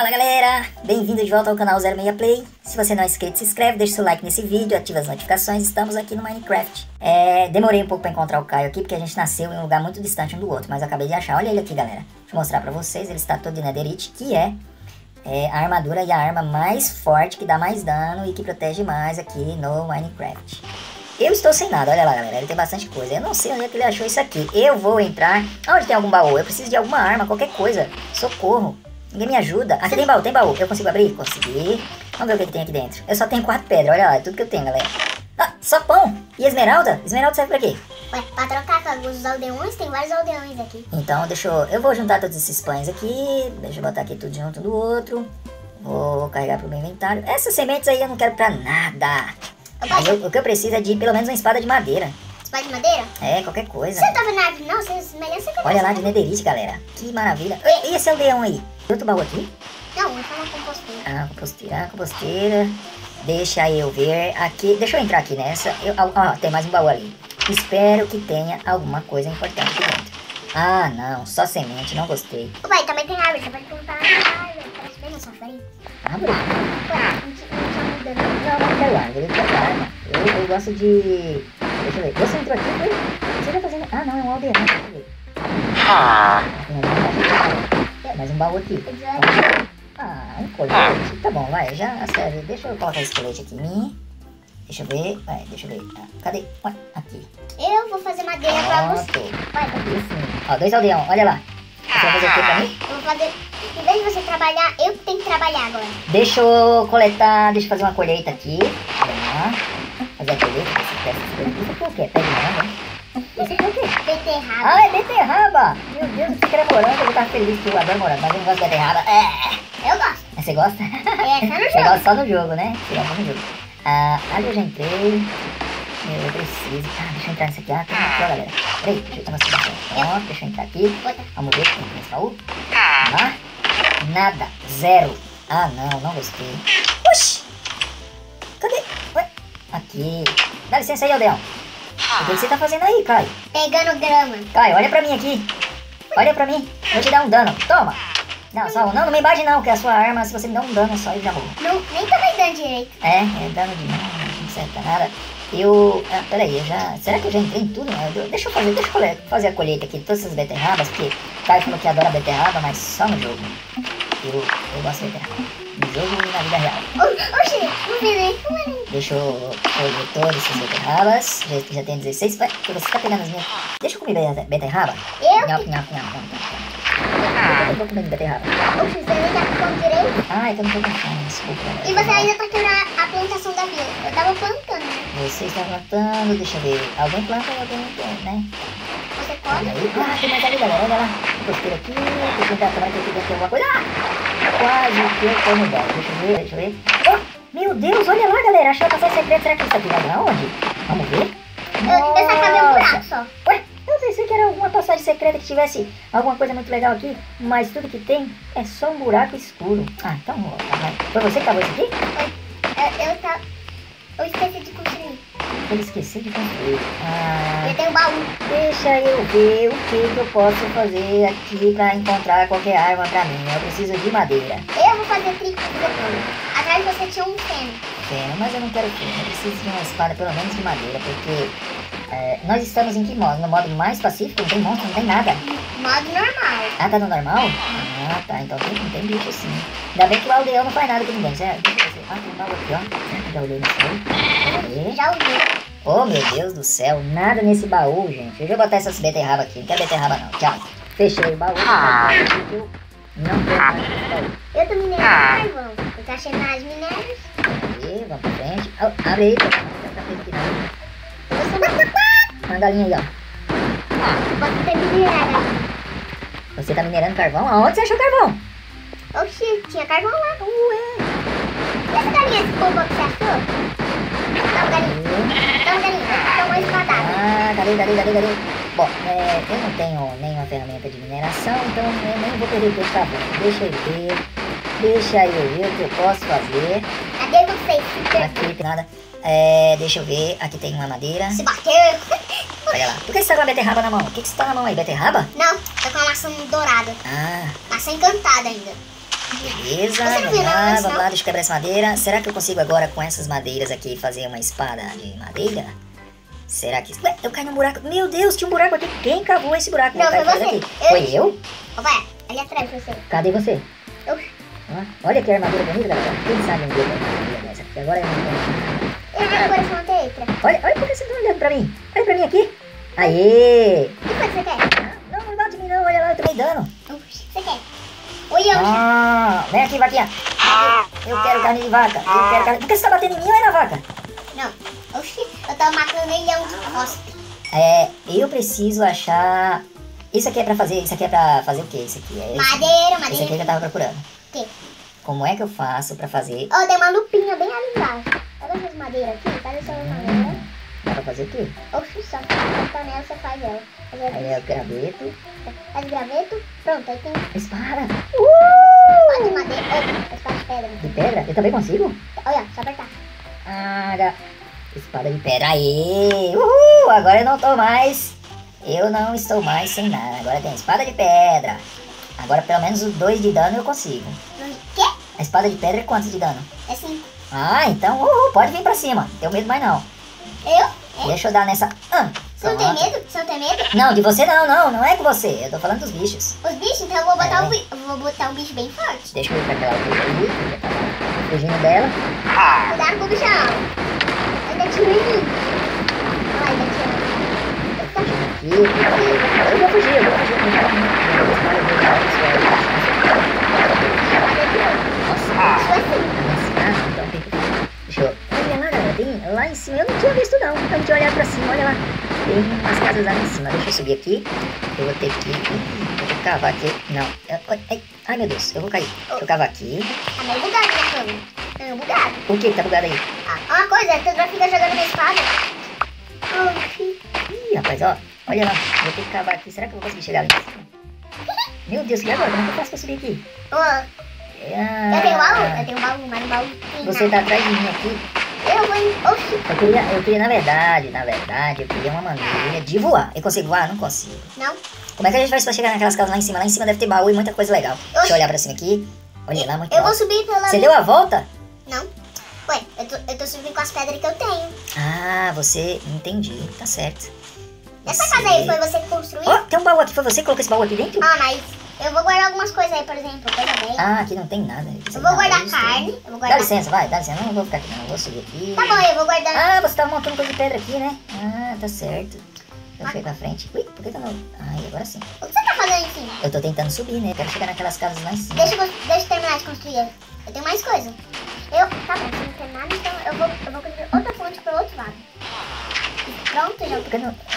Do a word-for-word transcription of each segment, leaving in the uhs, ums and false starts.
Fala galera, bem-vindo de volta ao canal zero seis Play. Se você não é inscrito, se inscreve, deixa seu like nesse vídeo, ativa as notificações. Estamos aqui no Minecraft. É, demorei um pouco pra encontrar o Caio aqui, porque a gente nasceu em um lugar muito distante um do outro, mas eu acabei de achar. Olha ele aqui, galera. Deixa eu mostrar pra vocês, ele está todo de netherite, que é, é a armadura e a arma mais forte, que dá mais dano e que protege mais aqui no Minecraft. Eu estou sem nada, olha lá galera, ele tem bastante coisa. Eu não sei onde é que ele achou isso aqui. Eu vou entrar, onde tem algum baú? Eu preciso de alguma arma, qualquer coisa. Socorro. Ninguém me ajuda. Aqui tem baú, tem baú. Eu consigo abrir? Consegui. Vamos ver o que, que tem aqui dentro. Eu só tenho quatro pedras, olha lá, é tudo que eu tenho, galera. Ah, só pão. E esmeralda? Esmeralda serve pra quê? Ué, pra trocar com alguns aldeões, tem vários aldeões aqui. Então, deixa eu... Eu vou juntar todos esses pães aqui. Deixa eu botar aqui tudo junto do outro. Vou carregar pro meu inventário. Essas sementes aí eu não quero pra nada. Mas eu, o que eu preciso é de pelo menos uma espada de madeira. Espada de madeira? É, qualquer coisa. Você não tá vendo árvore não? Você, melhor você Olha lá de netherite, galera. Que maravilha. E, e esse aldeão aí? Tem outro baú aqui? Não, não tá na composteira. Ah, composteira, ah, composteira. Deixa eu ver aqui. Deixa eu entrar aqui nessa. Eu, ó, ó, tem mais um baú ali. Espero que tenha alguma coisa importante aqui dentro. Ah, não. Só semente. Não gostei. O pai, também tem árvore. Você pode plantar árvore. Parece bem na sua frente. Árvore? Ué, a gente não tinha muda não. Não, não quero árvore. Eu quero arma. Eu, eu gosto de... Deixa eu ver. Você entrou aqui, foi? Você tá fazendo... Ah, não. É um aldeão. Deixa eu ver. Ah. Mais um baú aqui. Ah, um colete. Tá bom, vai, já serve. Deixa eu colocar esse colete aqui em mim. Deixa eu ver. Vai, deixa eu ver. Ah, cadê? Ué, aqui. Eu vou fazer madeira pra você. Vai, tá aqui sim. Ó, dois aldeão, olha lá. Você vai fazer o que pra mim? Eu vou fazer... Em vez de você trabalhar, eu que tenho que trabalhar agora. Deixa eu coletar, deixa eu fazer uma colheita aqui. Olha lá. Fazer a colheita, esse peça, esse colheita. Isso aqui é o quê? Pé de manga? Isso aqui é o quê? Beterraba. Ah, é beterraba! Meu Deus, eu queria morango, eu tava feliz que eu adoro morango, mas eu não gosto de beterraba. É. Eu gosto. Você gosta? É, só no jogo. Você gosta só no jogo, né? Você gosta no jogo. Ah, ali eu já entrei. Eu preciso. Ah, deixa eu entrar nesse aqui. Ah, tem aqui, ó, galera. Peraí, deixa eu tomar essa bastante. Pronto, deixa eu entrar aqui. Vamos ver o que tem nesse baú. Ah, nada. Zero. Ah, não, não gostei. Oxi! Cadê? Ué? Aqui. Dá licença aí, aldeão. O que você tá fazendo aí, Caio? Pegando grama. Caio, olha pra mim aqui. Olha pra mim. Vou te dar um dano. Toma. Não, só um. Não, não me embade não, que a sua arma, se você me dá um dano só, eu já morro. Não, nem tô me dando direito. É, é dano de mão, não serve pra nada. Eu... Ah, peraí, eu já... Será que eu já entrei em tudo? Eu, deixa eu fazer, deixa eu fazer a colheita aqui de todas essas beterrabas, porque o Caio falou que adora beterraba, mas só no jogo. Eu, eu gosto de beterraba. No jogo e na vida real. Oxi, não vi nem como é. Deixa eu colher todas essas beterrabas. Já, já tem dezesseis. Vai, você tá pegando as minhas... Deixa eu comer beterraba. Eu? Não, não, não, não. Eu vou comer beterraba. Oxi, você nem tá com direito. Ah, é que eu não tô com fome, desculpa. E você ainda tá quebrando a plantação da vila. Eu tava plantando, né? Você está plantando, deixa eu ver. Alguém planta e alguém não tem, né? Você pode? Aí, ah, tem mais ali, galera. Olha lá. Costeiro aqui. Deixa eu tentar tomar que aqui dentro tem alguma coisa. Ah! Quase que eu como dela. Deixa eu ver, deixa eu ver. Oh, meu Deus, olha lá, galera. Achei a passagem secreta. Será que isso aqui vai pra onde? Vamos ver. Eu, eu só acabei um buraco só. Ué, eu pensei que era alguma passagem secreta que tivesse alguma coisa muito legal aqui, mas tudo que tem é só um buraco escuro. Ah, então vai. Foi você que cavou isso aqui? Eu, eu, tá, eu esqueci de construir. Ele esqueceu de construir. Ah, Eu tenho um baú. deixa eu ver o que, que eu posso fazer aqui pra encontrar qualquer arma pra mim. Eu preciso de madeira. Eu vou fazer tricô depois. Atrás você tinha um feno. Feno, mas eu não quero feno. Eu preciso de uma espada pelo menos de madeira, porque é, nós estamos em que modo? No modo mais pacífico? Não tem monstro, não tem nada. Modo normal. Ah, tá no normal? Ah, tá. Então tem, tem bicho sim. Ainda bem que o aldeão não faz nada com ninguém, certo? Deixa eu ver. Ah, tem um baú aqui, ó. Já olhei nesse aí. Já ouvi. Oh, meu Deus do céu. Nada nesse baú, gente. Eu vou botar essas beterrabas aqui. Não quero beterraba, não. Tchau. Fechei o baú. Ah. Eu não quero nada nesse baú. Eu tô minerando carvão. Eu tô achando mais minérios. Aí, vamos pra frente. Oh, abre aí. Manda a linha aí, ó. Pode ter minerado. Você tá minerando carvão? Aonde você achou carvão? Oxi, tinha carvão lá. Ué. E essa galinha, esse pombo que você achou? Dá um galinho. Dá um galinho. Dá uma espadada. Ah, cadê, cadê, cadê, cadê? Bom, é, eu não tenho nenhuma ferramenta de mineração, então eu nem vou perder tempo cavando. Deixa eu ver. Deixa eu ver o que eu posso fazer. Cadê vocês? Aqui tem nada. É, deixa eu ver. Aqui tem uma madeira. Se bateu. Olha lá. Por que você tá com a beterraba na mão? O que, que você tá na mão aí? Beterraba? Não, tô com uma maçã dourada. Ah. Maçã encantada ainda. Beleza, vamos lá, vamos lá, deixa eu quebrar essa madeira. Será que eu consigo agora com essas madeiras aqui fazer uma espada de madeira? Será que... Ué, eu caí num buraco. Meu Deus, tinha um buraco aqui. Quem cavou esse buraco? Não, foi você. Aqui. Eu... Foi eu? Opa, ali atrás você. Cadê você? Eu... Ah, olha que armadura bonita, galera. Quem sabe um dia eu vou armadura dessa aqui. Agora eu não tenho. Eu vi agora essa tetra. Olha, olha por que você tá olhando pra mim. Olha pra mim aqui. Aê! O que foi que você quer? Não, não bate em mim não. Olha lá, eu tomei dano. O que você quer? Oi, eu... Ah, vem aqui, vaquinha. Eu quero carne de vaca. Eu quero carne... Por que você tá batendo em mim ou é na vaca? Não. Oxi, eu tô matando milhão de costas. É, eu preciso achar... Isso aqui é pra fazer... Isso aqui é pra fazer o quê? Isso aqui é... Esse... Madeira, madeira. Esse aqui que eu tava procurando. O quê? Como é que eu faço pra fazer... Ó, oh, tem uma lupinha bem ali embaixo. Olha essas madeiras aqui. Cadê essa madeira? Dá pra fazer o quê? Oxi, só a panela você faz ela. Aí é o graveto. Faz graveto. Pronto, aí tem... Espada. Uh! De madeira. Oh, espada de pedra. De pedra? Eu também consigo? Olha, só apertar. Ah, espada de pedra. Aê! Uhul! Agora eu não tô mais... Eu não estou mais sem nada. Agora tem espada de pedra. Agora pelo menos os dois de dano eu consigo. Quê? A espada de pedra é quantos de dano? É cinco. Ah, então uhul, pode vir pra cima. Não tenho medo mais não. Eu? É? Deixa eu dar nessa... Ah, você não tem medo? Você não tem medo? não, de você não, não. Não é com você. Eu tô falando dos bichos. Os bichos? Então eu vou botar, é. o, bi... eu vou botar um bicho bem forte. Deixa eu ir pra aquela altura ali. Fugindo dela. Cuidado com o bichão. Ainda tira em mim. Olha, ainda tira. Aqui, aqui. Eu vou fugir, eu vou fugir. Nossa, então tem que... Deixa eu... Olha lá, galera, tem lá em cima. Eu não tinha visto não, eu não tinha olhado pra cima, olha lá. Tem umas casas lá em cima. Deixa eu subir aqui. Eu vou ter que... Eu vou cavar aqui. Não. Ai, ai meu Deus, eu vou cair. Deixa eu cavar aqui. Tá meio bugado minha cama. Tá meio bugado. O que que tá bugado aí? Ah, uma coisa, tu vai ficar jogando minha espada. Oh, ih, rapaz, ó. Olha lá, vou ter que cavar aqui. Será que eu vou conseguir chegar ali? Meu Deus, e agora? Como é que eu faço pra subir aqui? Oh, Ah, eu tenho baú, eu tenho baú, mas no baú tem você nada. tá atrás de mim aqui. Eu vou em... Oxi. Eu queria, eu queria, na verdade, na verdade, eu queria uma maneira de voar. Eu consigo voar? Não consigo. Não? Como é que a gente faz pra chegar naquelas casas lá em cima? Lá em cima deve ter baú e muita coisa legal. Oxi. Deixa eu olhar pra cima aqui. Olha lá, muito Eu alto. vou subir pela... Você deu a volta? Não. Ué, eu tô, eu tô subindo com as pedras que eu tenho. Ah, você... Entendi, tá certo. Essa Você... casa aí foi você que construiu? Ó, oh, tem um baú aqui. Foi você que colocou esse baú aqui dentro? Ah, mas eu vou guardar algumas coisas aí, por exemplo. Coisa bem. Ah, aqui não tem nada. Eu vou guardar carne. Eu vou guardar... Dá licença, vai, dá licença. Não, não vou ficar aqui não. Eu vou subir aqui. Tá bom, eu vou guardar... Ah, você tava montando coisa de pedra aqui, né? Ah, tá certo. Eu fui pra frente. Ui, por que que eu não... Ai, agora sim. O que você tá fazendo em cima? Eu tô tentando subir, né? Quero chegar naquelas casas lá em cima. Deixa eu, deixa eu terminar de construir. Eu tenho mais coisa. Eu... Tá bom, se não tem nada, então eu vou, eu vou construir outra fonte pro outro lado. Pronto, já... Por que não...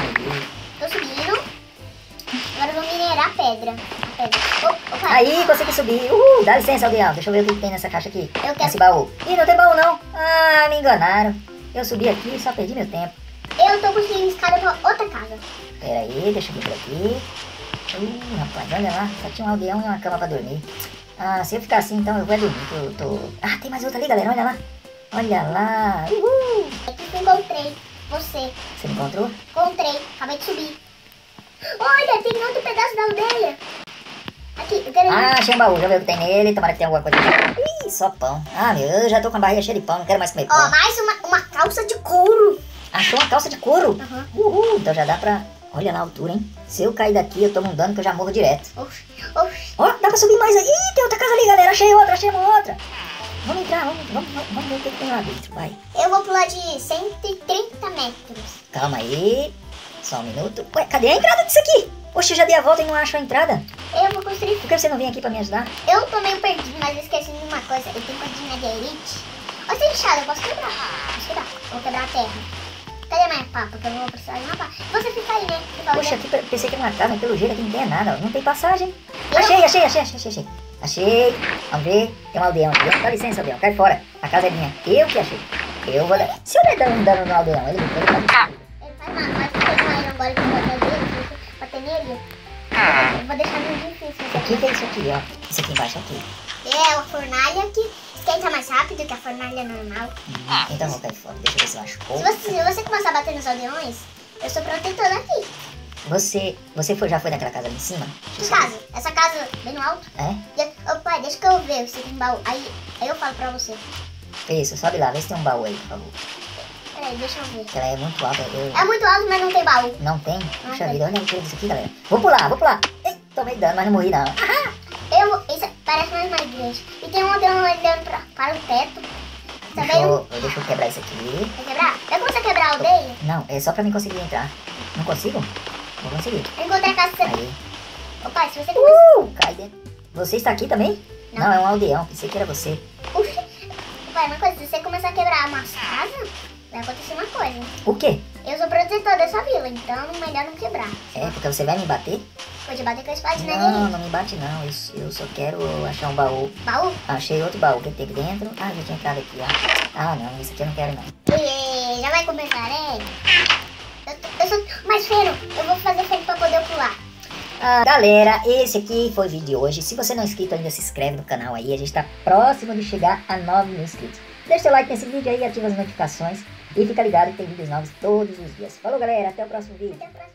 Tô subindo. Agora eu vou minerar a pedra. A pedra. Oh, opa. Aí, consegui subir. Uhul, dá licença, Aldeão. Deixa eu ver o que que tem nessa caixa aqui. Eu quero... Nesse baú. Ih, não tem baú não. Ah, me enganaram. Eu subi aqui e só perdi meu tempo. Eu tô construindo escada pra outra casa. Pera aí, deixa eu vir por aqui. Uh, rapaz, olha lá. Só tinha um aldeão e uma cama pra dormir. Ah, se eu ficar assim, então eu vou dormir. Eu tô... Ah, tem mais outra ali, galera. Olha lá. Olha lá. Uhul. Aqui que eu encontrei você. Você me encontrou? Encontrei. Acabei de subir. Olha, tem outro pedaço da aldeia. Aqui, eu quero... Ah, achei um baú. Já ver o que tem nele. Tomara que tenha alguma coisa. Ih, só pão. Ah, meu, eu já tô com a barriga cheia de pão. Não quero mais comer pão. Ó, mais uma, uma calça de couro. Achou uma calça de couro? Uhum. Uhul. Então já dá pra... Olha lá a altura, hein? Se eu cair daqui, eu tomo um dano que eu já morro direto. Oxi, oxi. Ó, dá pra subir mais aí. Ih, tem outra casa ali, galera. Achei outra, achei uma outra. Vamos entrar, vamos, vamos, vamos ver o que tem lá dentro, vai. Eu vou pular de cento e trinta metros. Calma aí. Só um minuto. Ué, cadê a entrada disso aqui? Poxa, eu já dei a volta e não acho a entrada. Eu vou construir... Por que você não vem aqui pra me ajudar? Eu tô meio perdido, mas eu esqueci de uma coisa. Eu tenho coisa de netherite. Ó, essa enxada, eu posso quebrar. Posso quebrar. Vou quebrar a terra. Cadê a minha pá? Porque eu vou precisar de uma pá. Você fica aí, né? Fica Poxa, olhando. aqui pensei que era uma casa, mas pelo jeito aqui não tem nada. Ó. Não tem passagem. Achei, achei, achei, achei, achei, achei. Achei. Vamos ver. Tem um aldeão aqui. Dá licença, aldeão. Cai fora. A casa é minha. Eu que achei. Eu vou dar... Se eu der dano, dano no aldeão, ele, ele faz... Ele faz mal, mas se tem um iron agora que eu vou bater nele, se eu bater nele, eu vou deixar muito difícil. O que que é isso aqui, ó? Isso aqui embaixo aqui. É uma fornalha que esquenta mais rápido que a fornalha normal. Hum, então eu vou cair fora. Deixa eu ver se eu acho. Se você, se você começar a bater nos aldeões, eu sou protetora aqui. Você, você foi, já foi naquela casa ali em cima? Que casa? Essa casa bem no alto? É? Já- Ô pai, deixa que eu ver se tem baú. Aí, aí eu falo pra você. Isso, sobe lá, vê se tem um baú aí, por favor. Peraí, deixa eu ver. Ela é muito alta. Eu... É muito alto, mas não tem baú. Não tem? Não Puxa tem. vida, onde é que tira isso aqui, galera? Vou pular, vou pular. Ei, tomei dano, mas não morri não. Eu, isso parece mais uma igreja. E tem um andando andando pra, para o teto. Tá Deixa vendo? eu, deixa eu quebrar isso aqui. Vai quebrar? Eu consigo quebrar a aldeia? Não, é só pra mim conseguir entrar. Não consigo? Vou conseguir. Eu encontrei a casa. Aí. Ô pai, se você começar... Uh, cai dentro. Você está aqui também? Não. Não, é um aldeão. Pensei que era você. Puxa. Ô pai, uma coisa, se você começar a quebrar umas casas, vai acontecer uma coisa. O quê? Eu sou protetor dessa vila, então melhor não quebrar. É, porque você vai me bater? Pode bater com a espada de Não, neve. não me bate não. Eu, eu só quero achar um baú. Baú? Achei outro baú. O que tem aqui dentro? Ah, já tinha entrado aqui, ó. Ah, não. Isso aqui eu não quero, não. E já vai começar, né? Eu, tô- eu sou mais feno. Eu vou fazer feno pra poder pular. Ah, galera, esse aqui foi o vídeo de hoje. Se você não é inscrito ainda, se inscreve no canal aí. A gente tá próximo de chegar a nove mil inscritos. Deixa seu like nesse vídeo aí, ativa as notificações. E fica ligado que tem vídeos novos todos os dias. Falou, galera. Até o próximo vídeo. Até a próxima.